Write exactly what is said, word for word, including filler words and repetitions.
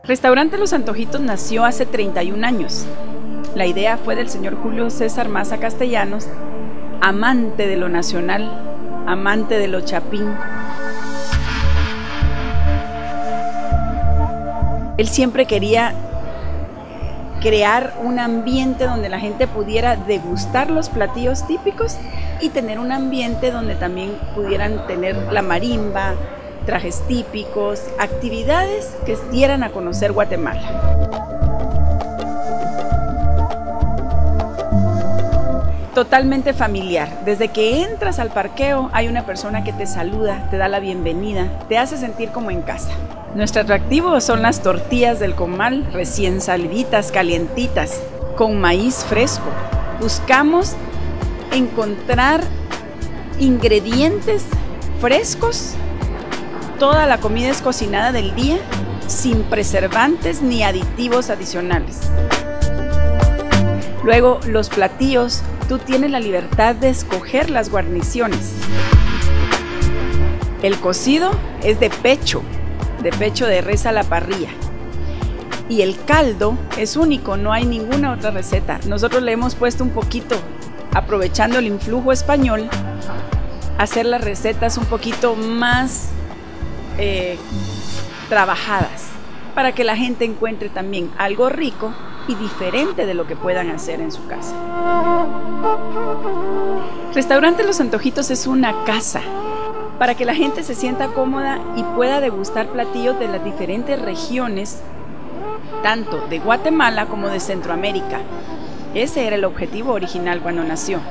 Restaurante Los Antojitos nació hace treinta y un años. La idea fue del señor Julio César Maza Castellanos, amante de lo nacional, amante de lo chapín. Él siempre quería crear un ambiente donde la gente pudiera degustar los platillos típicos y tener un ambiente donde también pudieran tener la marimba, trajes típicos, actividades que dieran a conocer Guatemala. Totalmente familiar. Desde que entras al parqueo hay una persona que te saluda, te da la bienvenida, te hace sentir como en casa. Nuestro atractivo son las tortillas del comal recién saliditas, calientitas, con maíz fresco. Buscamos encontrar ingredientes frescos. Toda la comida es cocinada del día, sin preservantes ni aditivos adicionales. Luego, los platillos, tú tienes la libertad de escoger las guarniciones. El cocido es de pecho, de pecho de res a la parrilla. Y el caldo es único, no hay ninguna otra receta. Nosotros le hemos puesto un poquito, aprovechando el influjo español, hacer las recetas un poquito más eh, trabajadas, para que la gente encuentre también algo rico y diferente de lo que puedan hacer en su casa. Restaurante Los Antojitos es una casa para que la gente se sienta cómoda y pueda degustar platillos de las diferentes regiones, tanto de Guatemala como de Centroamérica. Ese era el objetivo original cuando nació.